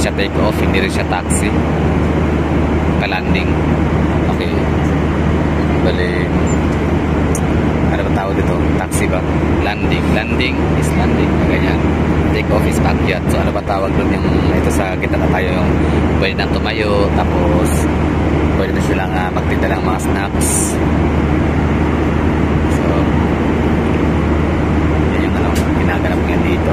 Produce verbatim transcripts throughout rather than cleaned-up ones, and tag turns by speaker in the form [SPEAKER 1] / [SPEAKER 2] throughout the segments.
[SPEAKER 1] siya take off, hindi rin siya taxi. Ka-landing. Okay. Bali, ano ba tawag dito? Taxi ba? Landing. Landing is landing. Ganyan. Take off is backyard. So ano ba tawag doon yung ito sa kita na tayo yung pwede nang tumayo, tapos pwede na silang uh, magtinda ng mga snacks. So yan yung ano, ginaganap ngayon dito.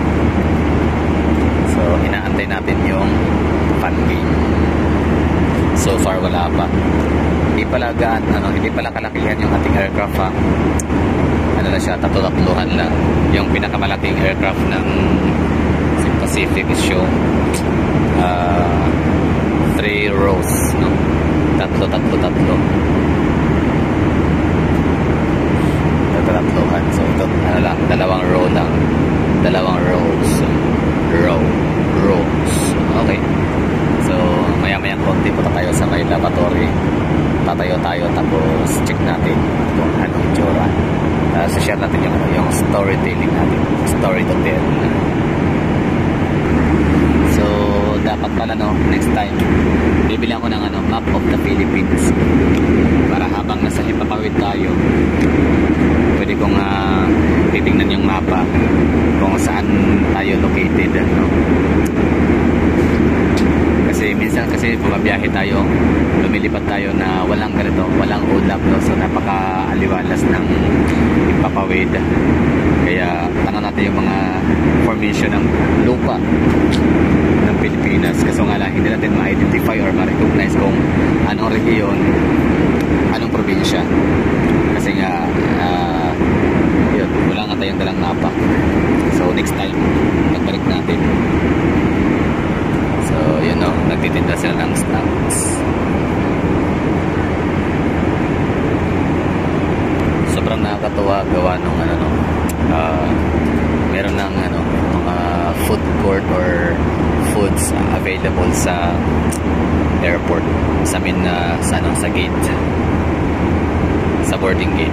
[SPEAKER 1] So inaantay natin yung fun game. So far wala pa. Hindi pala gaan, ano, hindi pala kalakihan yung ating aircraft ha. Ano na siya, tatlo-tatluhan lang. Yung pinakamalaking aircraft ng Pacific is yung uh, three rows, no? Tatlo, tatlo, tatlo. Tatlo-tatluhan. So ito, ano lang, dalawang row lang. Dalawang rows. Row. Rows. Okay. So, maya-mayang konti po tayo sa may lavatory. Tatayo tayo tapos check natin kung anong itsura. Uh, so share natin yung, yung storytelling natin. Story to tell. So, dapat pala no, next time, bibili ako ng ano, map of the Philippines. Para habang nasa Himpapawid tayo, pwede kong uh, titingnan yung mapa kung saan tayo located. No? Kasi minsan kasi bumabiyahe tayo, lumilipad tayo na walang ganito, walang ulap, no? So napaka-aliwalas ng Himpapawid. Kaya tanong natin yung mga formation ng lupa ng Pilipinas. Kasi nga lang hindi natin ma-identify or ma-recognize kung anong rehiyon, anong probinsya. Kasi nga uh, yun, wala nga tayong dalang mapa. So next time nagbalik natin. So, yun o, nagtitinda sila ng snacks. Sobrang nakakatuwa gawa nung ano no. Uh, meron ng ano, mga food court or foods uh, available sa airport. Sa amin na uh, sa ano, sa gate. Sa boarding gate.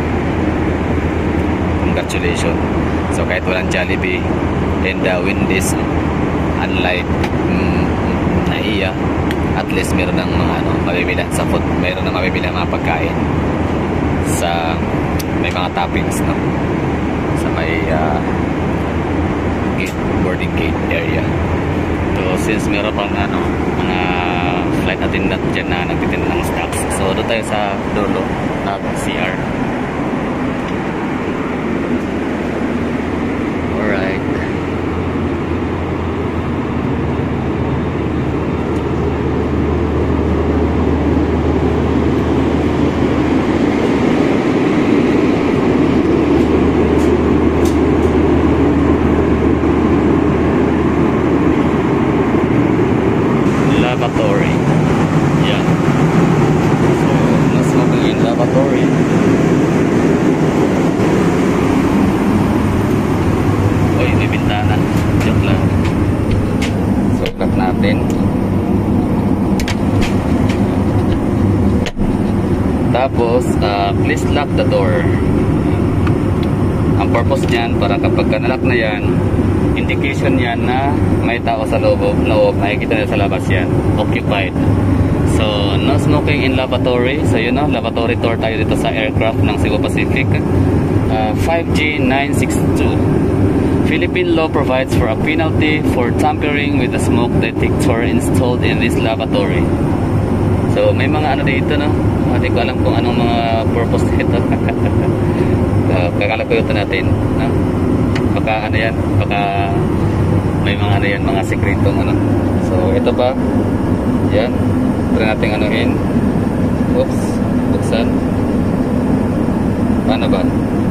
[SPEAKER 1] Congratulations. So, kahit walang Jollibee and the wind is unlike mm, naiya, at least meron ng mga ano, mabibilan sa food, meron ng mabibilan mga pagkain sa may mga toppings, no? Sa may uh, gate, boarding gate area. So since meron pang ano, mga flight attendant dyan na nagtitinda ng stocks, so doon tayo sa dulo ng C R. Alright. Lavatory. Yan. So, mas mabili yung lavatory. Uy, may bintana. Joke lang. So, cut natin. Tapos, uh, please lock the door. Ang purpose niyan, para kapag nalock na yan, indication yan na may tao sa loob, loob makikita nila sa labas yan, occupied. So no smoking in lavatory. So yun know, lavatory tour tayo dito sa aircraft ng Cebu Pacific uh, five G nine six two. Philippine law provides for a penalty for tampering with the smoke detector installed in this lavatory. So may mga ano dito, no? Hindi ko alam kung anong mga purpose nito. uh, kakalakuyotan natin, no? Baka ano yan, baka may mga ano yan, mga sekretong ano. So ito ba, yan, try natin anuhin. Oops, buksan. Paano ba?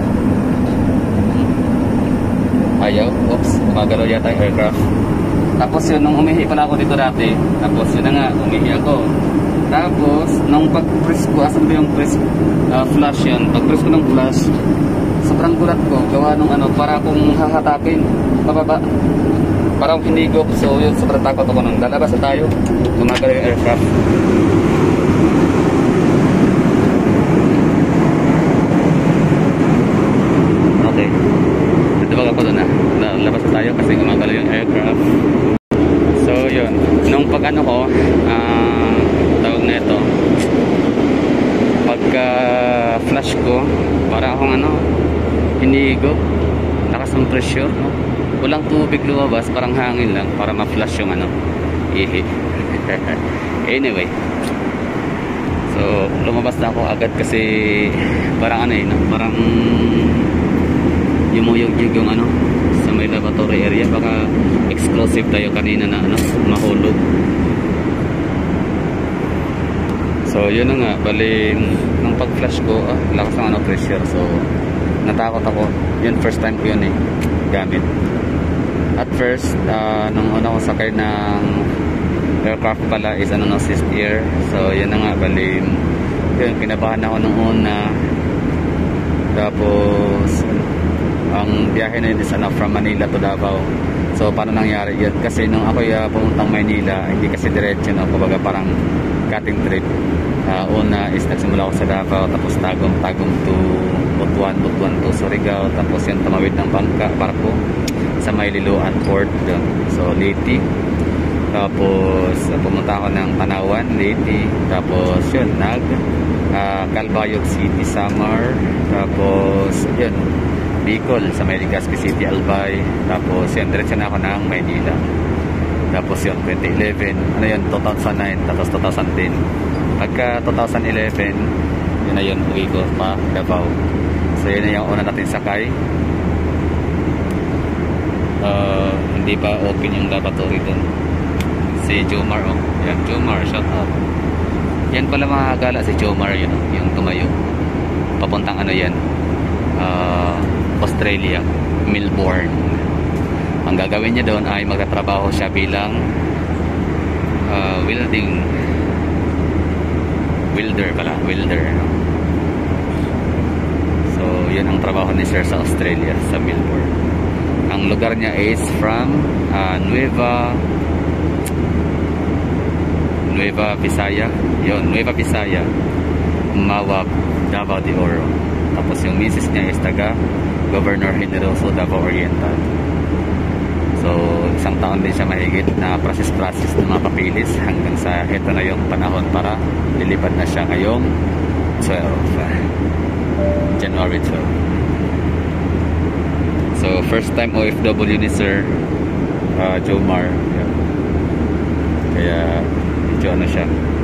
[SPEAKER 1] Ayaw, oops, gumagalaw yata yung aircraft. Tapos yun, nung umihi pa na ako dito dati, tapos yun na nga, umihi ako. Tapos, nung pag-press ko, asan ba yung press, uh, flash yan, pag-press ko ng flash, sobrang gulat ko, gawa nung ano, para akong hahatakin, pababa, para akong hinigop. So yun, sobrang takot ako nung lalabas na tayo, gumagalaw yung aircraft. Okay, dito ba ako doon na, lalabas na tayo kasi gumagalaw yung aircraft. So yun. ko, para akong ano, hinigo. Lakas ng pressure, no? Walang tubig lumabas, parang hangin lang para ma-flush yung ano, ihi. Anyway, so lumabas na ako agad kasi parang ano eh, no? Parang yumuyog-yug yung ano sa may lavatory area. Baka exclusive tayo kanina na ano, mahulog. So yun na nga, bali nung pag-flash ko, ah, lakas ng ano, pressure. So natakot ako. Yun, first time ko yun eh gamit. At first, uh, nung una ko sakay ng aircraft pala is ano, no, assist air. So yun na nga, bali yun, kinabahan ako nung una. Tapos ang biyahe na yun is ano, from Manila to Davao. So paano nangyari yun? Kasi nung ako uh, pumuntang Maynila, hindi kasi diretso, no? Kumbaga parang cutting trip. Uh, una is nagsimula ako sa Davao, tapos Tagum, Tagum to Butuan, Butuan to Surigao, tapos yung tumawid ng bangka, barko sa Maililuan Port doon. So Leyte. Tapos uh, pumunta ako ng Tanawan, Leyte. Tapos yun, nag uh, Calbayog City, Samar. Tapos yun, Bicol sa may Legazpi City, Albay. Tapos yun, diretso na ako ng Maynila. Tapos yun, twenty eleven, ano yun, two thousand nine, tapos two thousand ten. Pagka two thousand eleven, yun na yun, uwi ko pa Davao. So yun na yung una natin sakay. Uh, hindi pa open yung lavatory dun. Si Jomar, oh. Yan, Jomar, shout out. Yan pala mga gala si Jomar, yun, oh, yung tumayo. Papuntang ano yan, uh, Australia, Melbourne. Ang gagawin niya doon ay magtatrabaho siya bilang uh, welding welder pala, welder. So yun ang trabaho ni sir sa Australia, sa Melbourne. Ang lugar niya is from uh, Nueva Nueva Visaya. Yun, Nueva Visaya, Mawab, Davao de Oro. Tapos yung misis niya is taga Governor Generoso, Davao Oriental. So isang taon din siya mahigit na process-process ng mga papilis hanggang sa ito na yung panahon para lilipad na siya ngayong twelve, January twelve. So first time O F W ni Sir uh, Jomar. Yeah. Kaya medyo ano siya,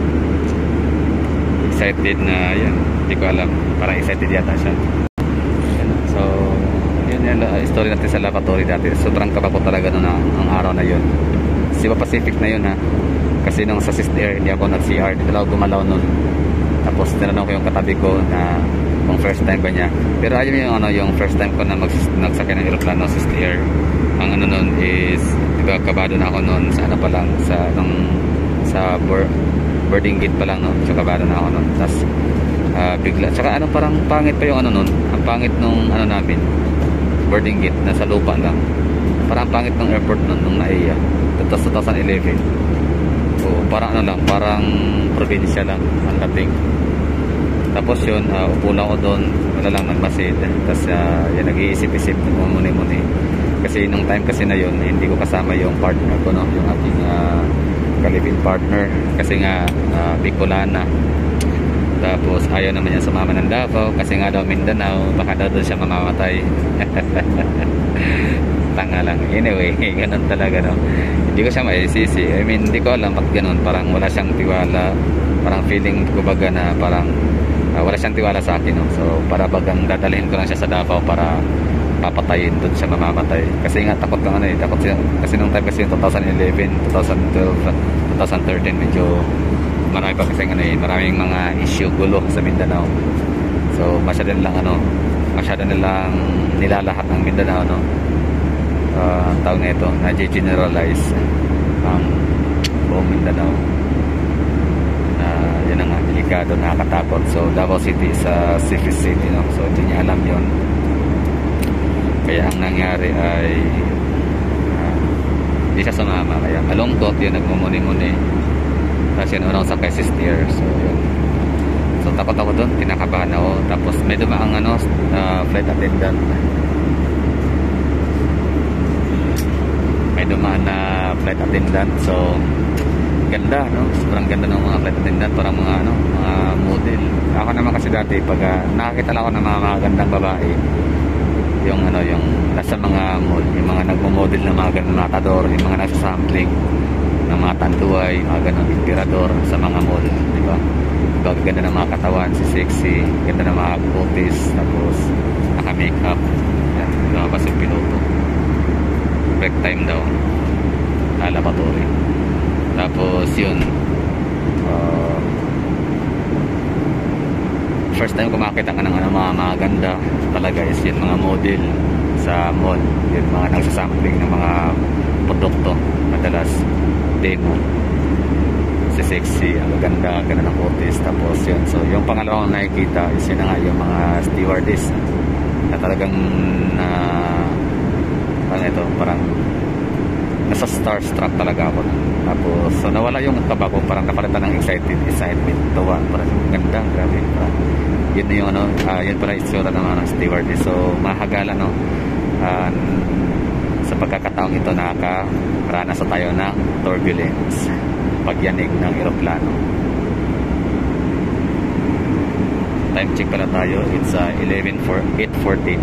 [SPEAKER 1] excited na yan. Hindi ko alam, parang excited yata siya. So yun yung uh, story natin sa lavatory dati. Sobrang kabapo talaga nun ang, ang araw na yun. Cebu Pacific na yun ha. Kasi nung sa Sist Air hindi ako nag-C R, hindi ako gumalaw nun. Tapos tinanong ko yung katabi ko na kung first time ba niya. Pero ayun yung ano, yung first time ko na mag nagsakay ng aeroplano sa Sist Air. Ang ano nun is, diba, kabado na ako nun sa ano pa lang, sa nung sa board, boarding gate pa lang, no? So kabado na ako nun. Tapos uh, bigla, tsaka ano, parang pangit pa yung ano nun. Ang pangit nung ano namin, boarding gate, nasa lupa lang. Parang pangit ng airport nun, nung naiya. Tapos twenty eleven. So parang ano lang, parang probinsya lang ang dating. Tapos yun, uh, upo lang ako doon, wala lang nagmasid. Tapos uh, yan, nag-iisip-isip, nagmumuni-muni. Kasi nung time kasi na yun, hindi ko kasama yung partner ko, no? Yung aking uh, kalibin partner. Kasi nga, uh, Bicolana. Tapos ayaw naman niya sumama ng Davao kasi nga daw Mindanao, baka daw doon siya mamamatay. Tanga lang. Anyway, ganun talaga, no? Hindi ko siya maisisi. I mean, hindi ko alam ba't ganun. Parang wala siyang tiwala. Parang feeling ko baga na parang uh, wala siyang tiwala sa akin, no? So para bagang dadalhin ko lang siya sa Davao para papatayin doon siya mamamatay. Kasi nga takot kang ano eh, takot siya. Kasi nung time kasi yung twenty eleven, twenty twelve, twenty thirteen medyo marami pa kasi ano eh, maraming mga issue, gulo sa Mindanao. So masyado nilang ano, masyado nilang nilalahat ng Mindanao, no? Uh, ang tawag na ito, na-generalize ang buong Mindanao. Uh, yun ang nga, delikado, nakakatakot. So Davao City is a safe city, no? So hindi niya alam yun. Kaya ang nangyari ay uh, hindi siya sumama. Kaya malungkot yun, nagmumuni-muni. Tapos yun, unang sakay si steer. So yun, so takot ako doon, tinakabahan ako. Tapos may dumaang ano, uh, flight attendant, may dumaan na flight attendant. So ganda, no? Sobrang ganda ng mga flight attendant, parang mga ano, mga model. Ako naman kasi dati pag uh, nakakita lang ako ng mga magandang babae, yung ano, yung nasa mga mall, yung mga nagmo-model ng mga ganun matador, yung mga nasa sampling ng mga tanduay, mga ganun inspirador sa mga mall, di ba? Diba, ganda ng mga katawan, si sexy, ganda ng mga kutis, tapos naka-makeup, yan, lumabas yung piloto. Break time daw, laboratory. Tapos yun, uh, first time ko makita ka ng ano, mga maganda talaga is yun, mga model sa mall, yun, mga nagsasampling ng mga produkto, madalas demo, si sexy, ang ganda, ganda ng kutis. Tapos yun, so yung pangalawang nakikita is yun na nga, yung mga stewardess na talagang uh, parang ito, parang nasa starstruck talaga ako. Tapos so nawala yung kaba ko, parang napalitan ng excited excitement, tawa, parang ganda, grabe, parang yun yung ano, uh, yun pala itsura ng mga stewardess. So mahagala, no, uh, sa pagkakataong ito nakakaranas na tayo ng turbulence, pagyanig ng eroplano. Time check pala tayo, it's uh, eleven for eight fourteen.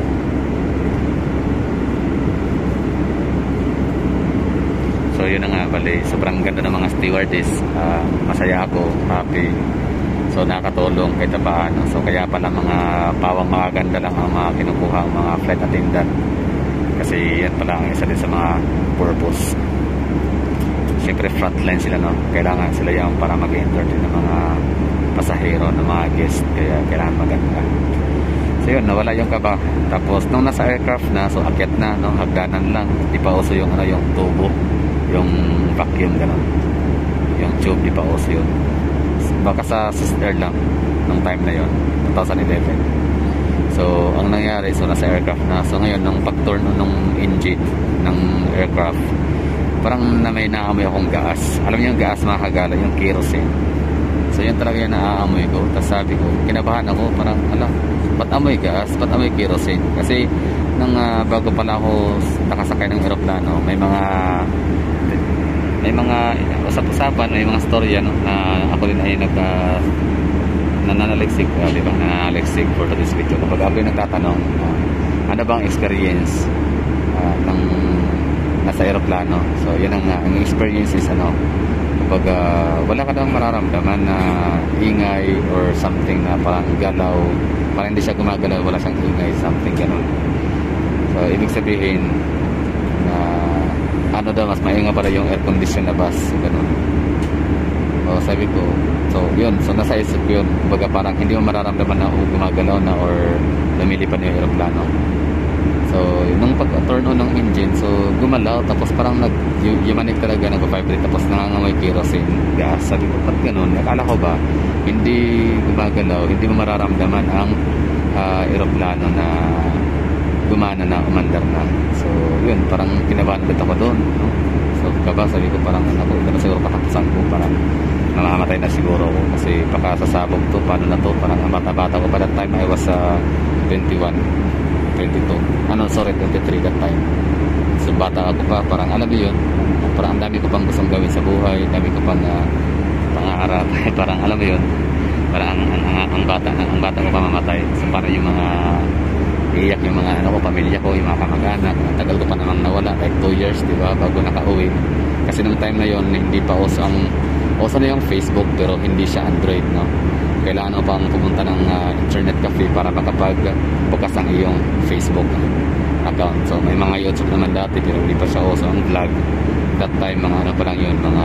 [SPEAKER 1] So yun na nga, bali, sobrang ganda ng mga stewardess, uh, masaya ako, happy. So nakatulong kahit paano. So kaya pala mga pawang mga ganda lang ang mga kinukuha ang mga flight attendant, kasi yan pala ang isa din sa mga purpose. Siyempre frontline sila, no, kailangan sila yung para mag-entertain ng mga pasahero, ng mga guest, kaya kailangan maganda. So yun, nawala yung kaba. Tapos nung nasa aircraft na, so akyat na, no, hagdanan lang, di pa uso yung ano, yung tubo, yung vacuum, gano'n, yung tube, di pa uso yun. Baka sa sister lang nung time na yun, twenty eleven. So ang nangyari, so nasa aircraft na, so ngayon nung pag-turn nung engine ng aircraft, parang na may naamoy akong gas. Alam niyo yung gas, mga kagala, yung kerosene. So yun talaga yung naaamoy ko. Tapos sabi ko, kinabahan ako, parang ala, ba't amoy gas, ba't amoy kerosene? Kasi nung uh, bago pala ako nakasakay ng aeroplano, may mga may mga usap-usapan, may mga storya, no, na ako din ay nag uh, nananaliksik, uh, di ba, nananaliksik for this video. Kapag ako yung nagtatanong, uh, ano bang experience uh, ng nasa aeroplano. So yun ang, ang experience is ano, kapag uh, wala ka daw mararamdaman na ingay or something na parang galaw, parang hindi siya gumagalaw, wala siyang ingay, something ganun. So ibig sabihin na ano daw, mas mainga pala yung air condition na bus, ganun. So sabi ko, so yun, so nasa isip ko yun, baga parang hindi mo mararamdaman na uh, gumagalaw na or lumilipad na yung aeroplano. So nung pag-turn on ng engine, so gumalaw, tapos parang nag yumanig talaga, nag-vibrate, tapos nangangamoy kerosene gas. Sabi ko, ba't ganun? Akala ko ba hindi gumagalaw, hindi mo mararamdaman ang uh, aeroplano na gumana na, umandar na. So yun, parang kinabahan ulit ako doon, no? So kaba, sabi ko parang ako, ito na siguro katapusan ko, parang namamatay na siguro ako kasi pakasasabog to, paano na to, parang bata-bata ko pa that time. I was uh, twenty-one, twenty-two, ano sorry, twenty-three that time. So bata ako pa, parang alam mo yun, parang ang dami ko pang gustong gawin sa buhay, dami ko pang uh, pangarap, parang alam mo yun, parang ang, ang, ang, ang bata ang bata ko pa mamatay. So parang yung mga iyak yung mga ano ko, pamilya ko, yung mga kamag-anak, tagal ko pa namang nawala, like two years, di ba, bago nakauwi. Kasi nung time na yon hindi pa uso ang uso na yung Facebook, pero hindi siya Android, no. Kailangan mo pang pumunta ng uh, internet cafe para makapag-bukas ang iyong Facebook account. So may mga YouTube naman dati, pero hindi pa siya uso ang vlog that time. Mga ano pa lang yun, mga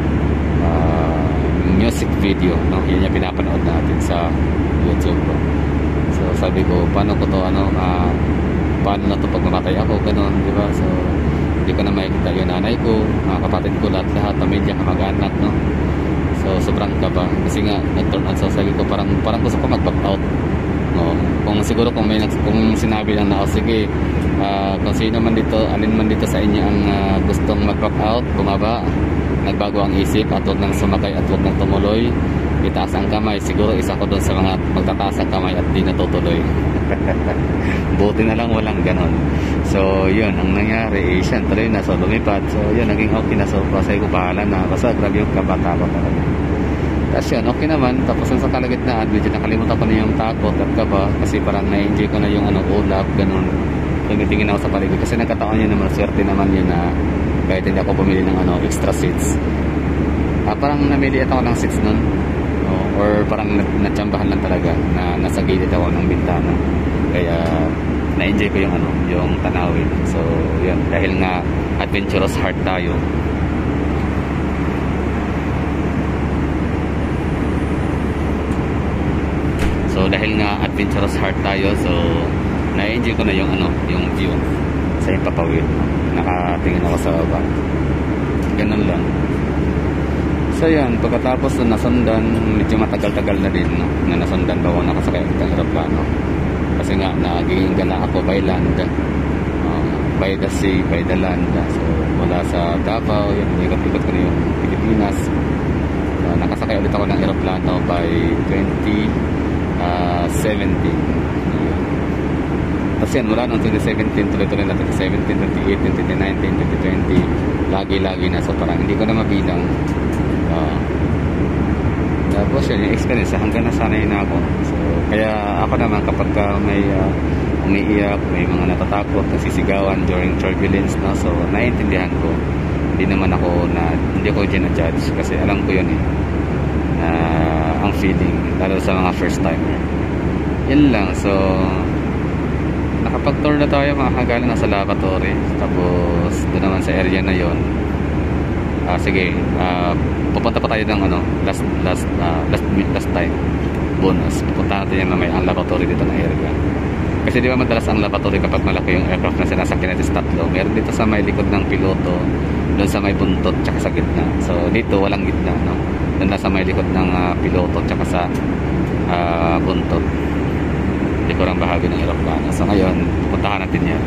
[SPEAKER 1] uh, music video, no, yun yung pinapanood natin sa YouTube, bro. So sabi ko, paano ko to, ano, uh, paano na to pag mamatay ako, ganun, di ba? So hindi ko na makikita yung nanay ko, mga kapatid ko, lahat-lahat, pamilya, kamag-anak, no. So sobrang kaba, kasi nga nag-turn on. So sabi ko, parang parang gusto ko mag-back out, no. Kung siguro kung may kung sinabi lang na, oh, sige, uh, kung sino man dito, alin man dito sa inyo ang uh, gustong mag-back out, bumaba, nagbago ang isip at huwag nang sumakay at huwag nang tumuloy, itaas ang kamay. Siguro isa ko doon sa mga magtataas ang kamay at di natutuloy. Buti na lang walang ganon. So yun ang nangyari, eh, siya tuloy na, so lumipad. So yun, naging okay na. So pasay ko, bahala na. Basta grabe yung kabata-bata talaga. Tapos yun, okay naman. Tapos sa kalagitnaan, medyo nakalimutan ko na yung takot at kaba, kasi parang na-enjoy ko na yung ano, ulap, ganon. Tumitingin ako sa paligid kasi nagkataon yun naman, swerte naman yun na kahit hindi ako bumili ng ano, extra seats. Ah, parang namili ako ng seats nun, o, or parang natsambahan lang talaga na nasa gilid ako ng bintana, kaya na-enjoy ko yung ano, yung tanawin. So yun, dahil nga adventurous heart tayo, so dahil nga adventurous heart tayo, so na-enjoy ko na yung ano, yung view sa Himpapawid. Nakatingin ako sa baba, ganun lang. So yan, pagkatapos na nasundan, medyo matagal-tagal na din, no? Na nasundan bago nakasakay ng aeroplano. Kasi nga, naging gala ako by land, uh, by the sea, by the land. So mula sa Davao, yun, ikot-ikot ko na yung Pilipinas. So, nakasakay ulit ako ng aeroplano by twenty seventeen. Tapos yan, mula noong twenty seventeen, tuloy-tuloy na twenty seventeen, twenty eighteen, twenty nineteen, twenty twenty, lagi-lagi na. So parang hindi ko na mabilang. Uh, tapos yun, yung experience, hanggang nasanay na ako. So kaya ako naman, kapag uh, may uh, umiiyak, may mga natatakot, nasisigawan during turbulence, no? So naiintindihan ko. Hindi naman ako na, hindi ko gina-judge kasi alam ko yun eh, na ang feeling, lalo sa mga first timer. Yun lang. So nakapag-tour na tayo, mga kagaling na sa lavatory. Tapos doon naman sa area na yon, ah, sige, ah, pupunta pa tayo ng ano, last last uh, last last time bonus, pupunta natin yung mamaya ang lavatory dito na area. Kasi di ba madalas ang lavatory kapag malaki yung aircraft na sinasakyan natin sa tatlo, meron dito sa may likod ng piloto, doon sa may buntot tsaka sa gitna. So dito walang gitna, no? Doon na sa may likod ng uh, piloto tsaka sa uh, buntot, likurang bahagi ng aeroplano. So ngayon, puntahan natin yan.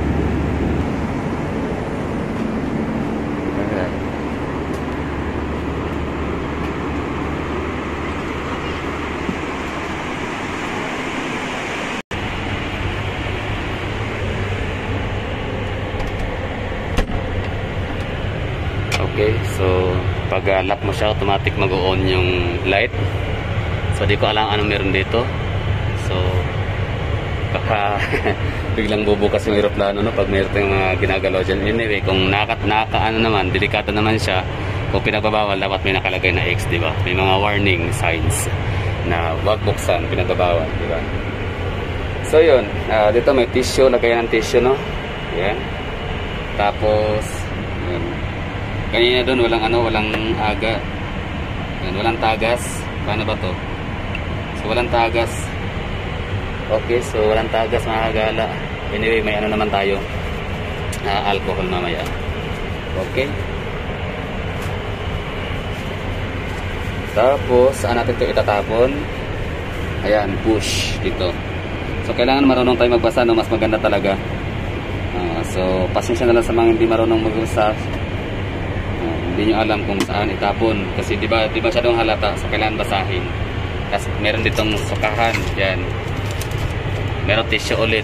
[SPEAKER 1] Okay, so pag uh, lock mo siya, automatic mag-on yung light. So di ko alam anong meron dito. So baka biglang bubukas yung aeroplano, no, pag mayroon tayong mga ginagalaw dyan. Anyway, kung nakat naka ano naman, delikado naman siya. Kung pinagbabawal, dapat may nakalagay na X, di ba? May mga warning signs na wag buksan, pinagbabawal, di ba? So yun, uh, dito may tissue, lagayan ng tissue, no? Yan. Tapos yun. Kanina doon walang ano, walang aga. Yan, walang tagas. Paano ba to? So walang tagas. Okay, so walang tagas, mga kagala. Anyway, may ano naman tayo, uh, alcohol mamaya. Okay. Tapos, saan natin ito itatapon? Ayan, push dito. So, kailangan marunong tayo magbasa, no? Mas maganda talaga. Uh, so, pasensya na lang sa mga hindi marunong magbasa. Uh, hindi nyo alam kung saan itapon. Kasi di ba, di ba masyadong halata? So, kailangan basahin. Tapos, meron ditong sukahan. Yan. Meron tissue ulit.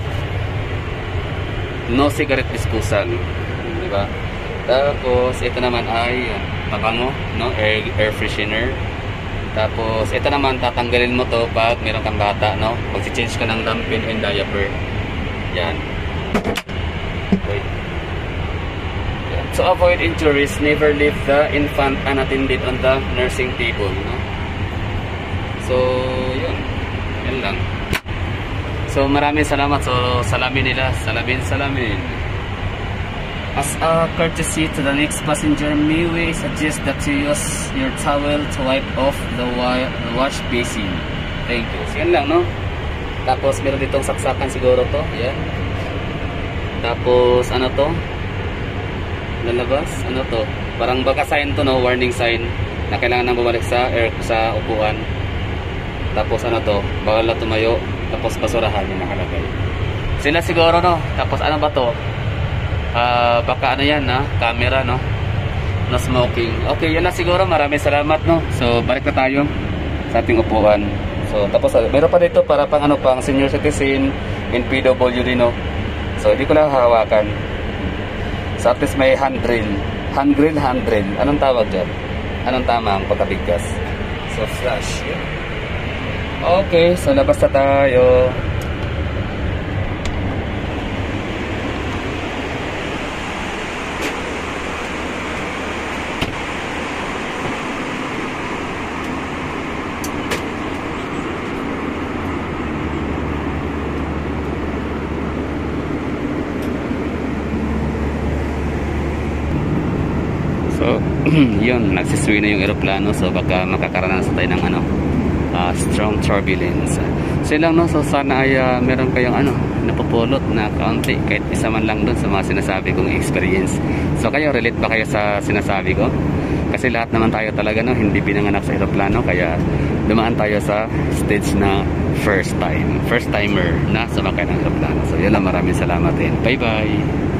[SPEAKER 1] No cigarette disposal, di ba? Tapos ito naman ay pabango, no, air, air freshener. Tapos ito naman, tatanggalin mo to pag meron kang bata, no, pag si-change ka ng lampin and diaper. Yan. Wait. Yan. To avoid injuries, never leave the infant unattended on the nursing table, no? So yun, yan lang. So maraming salamat. So salamin nila, salamin, salamin. As a courtesy to the next passenger, may we suggest that you use your towel to wipe off the wash basin. Thank you. So yan lang, no? Tapos meron ditong saksakan siguro to. Yan. Tapos ano to? Lalabas? Ano to? Parang baka sign to, no? Warning sign na kailangan nang bumalik sa air, sa upuan. Tapos ano to? Bawal na tumayo. Tapos basurahan yung nakalagay. Sila siguro, no? Tapos ano ba to? Uh, baka ano yan, na? Camera, no? No smoking. Okay, yan na siguro. Maraming salamat, no? So, balik na tayo. sa ating upuan. So tapos uh, meron pa dito para pang ano pang senior citizen, N P W din, no. So hindi ko lang hahawakan. So at least may handrail. Handrail, handrail. Anong tawag dyan? Anong tama ang pagkabigkas? So flash. Okay, so labas na tayo. So, yun, nagsisway na yung eroplano. So, baka makakaranas tayo ng ano, uh, strong turbulence. So, yun lang, no? So, sana ay uh, meron kayong ano, napupulot na kaunti, kahit isa man lang dun sa mga sinasabi kong experience. So, kayo, relate ba kayo sa sinasabi ko? Kasi lahat naman tayo talaga, no, hindi pinanganak sa eroplano. Kaya, dumaan tayo sa stage na first time. First timer na sumakay ng eroplano. So, yun lang, maraming salamat din. Bye-bye!